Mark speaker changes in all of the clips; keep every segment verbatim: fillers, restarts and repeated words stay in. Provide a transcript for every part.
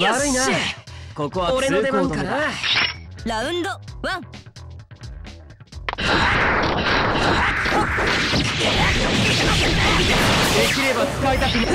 Speaker 1: 悪いな。ここは俺の出番かな。
Speaker 2: ラウンドワン。
Speaker 1: できれば使いたくない。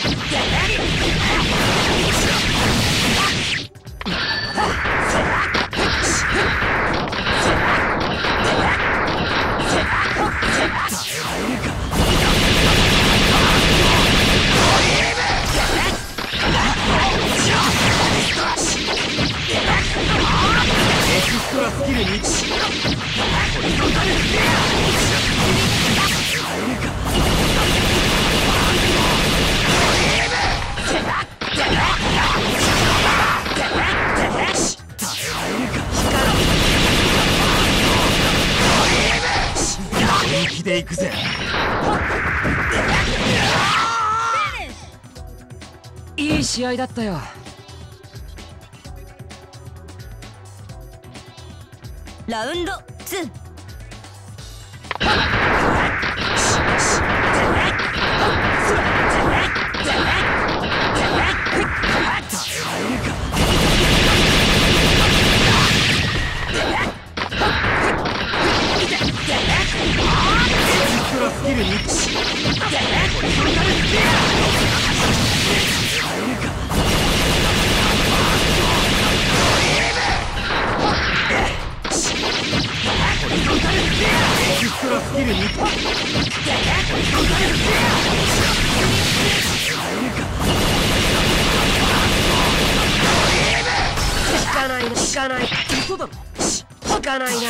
Speaker 1: エクストラスキルに本気でいくぜ。いい試合だったよ。
Speaker 2: ラウンドツー。
Speaker 1: スキルにエクストラスキルに効かないな、効かない。嘘だろ。効かないな。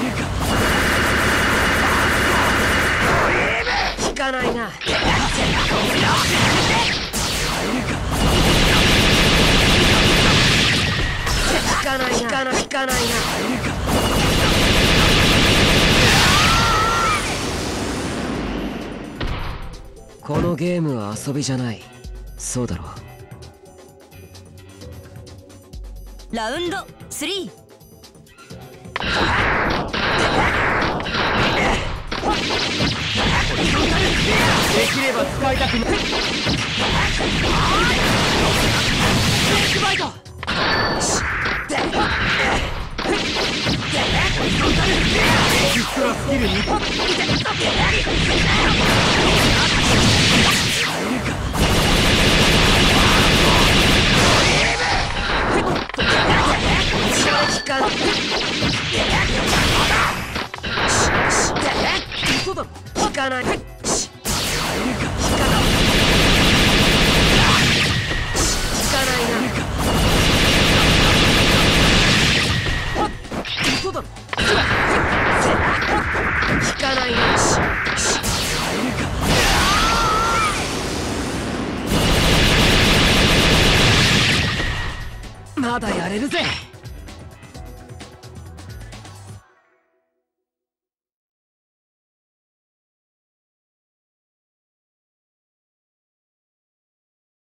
Speaker 1: 効かないな。効かないな。効かない。効かないな。このゲームは遊びじゃない。そうだろう。
Speaker 2: ラウンドスリー。
Speaker 1: できれば使いたくない。ブレイクバイト。エクストラスキルに嘘だろ。効かない。嘘だろ。効かないな。まだやれるぜ。